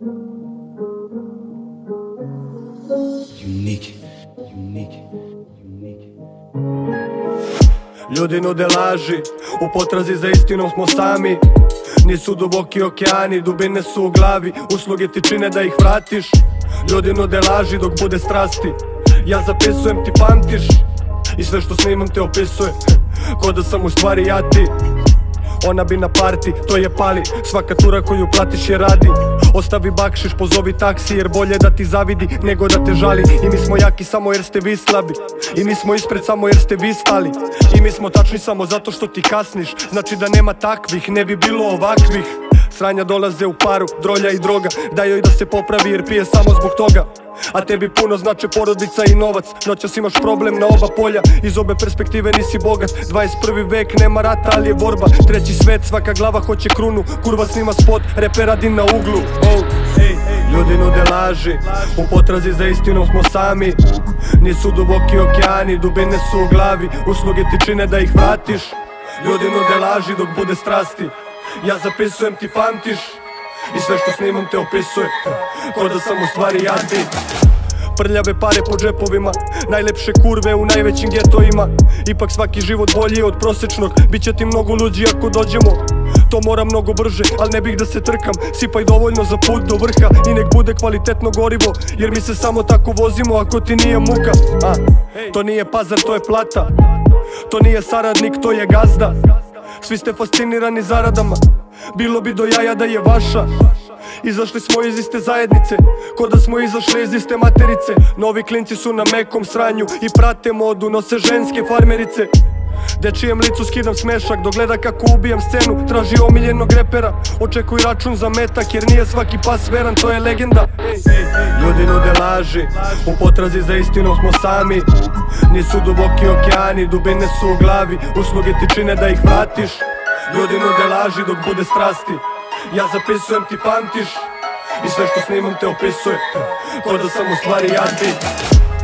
Unique, unique, unique. Ljudi nude laži, u potrazi za istinom smo sami. Nisu duboki okeani, dubine su u glavi. Usluge ti čine da ih vratiš. Ljudi nude laži dok bude strasti. Ja zapisujem, ti pamtiš. I sve što snimam te opisuje, ko da sam u stvari ja ti. Ona bi na parti, to je pali. Svaka tura koju platiš je radi. Ostavi bakšiš, pozovi taksi, jer bolje da ti zavidi nego da te žali. I mi smo jaki samo jer ste vi slabi. I mi smo ispred samo jer ste vi stali. I mi smo tačni samo zato što ti kasniš. Znači da nema takvih, ne bi bilo ovakvih. Sranja dolaze u paru, drolja i droga. Daj joj da se popravi jer pije samo zbog toga. A tebi puno znače porodica i novac. Noćas imaš problem na oba polja. Iz obe perspektive nisi bogat. 21. vek, nema rata, ali je borba. Treći svet, svaka glava hoće krunu. Kurva snima spot, reper radi na uglu. Ljudi nude laži, u potrazi za istinom smo sami. Nisu duboki okeani, dubine su u glavi. Usluge ti čine da ih vratiš. Ljudi nude laži dok bude strasti. Ja zapisujem, ti pamtiš. I sve što snimam te opisuje, ko da sam u stvari ja ti. Prljave pare po džepovima, najlepše kurve u najvećim getovima. Ipak svaki život bolji od prosječnog. Biće ti mnogo luđi ako dođemo. To mora mnogo brže, al ne bih da se trkam. Sipaj dovoljno za put do vrha i nek bude kvalitetno gorivo, jer mi se samo tako vozimo ako ti nije muka. To nije pazar, to je plata. To nije saradnik, to je gazda. Svi ste fascinirani zaradama. Bilo bi do jaja da je vaša. Izašli smo iz iste zajednice, ko da smo izašli iz iste materice. Novi klinci su na mekom sranju i prate modu, nose ženske farmerice. Dečijem licu skidam smešak, dok gleda kako ubijam scenu. Traži omiljenog repera, očekuj račun za metak, jer nije svaki pas veran, to je legenda. Ljudi nude laži, u potrazi za istinom smo sami. Nisu duboki okeani, dubine su u glavi. Usluge ti čine da ih vratiš. Ljudi nude laži dok bude strasti. Ja zapisujem, ti pamtiš. I sve što snimam te opisuje, ko da sam u stvari ja ti.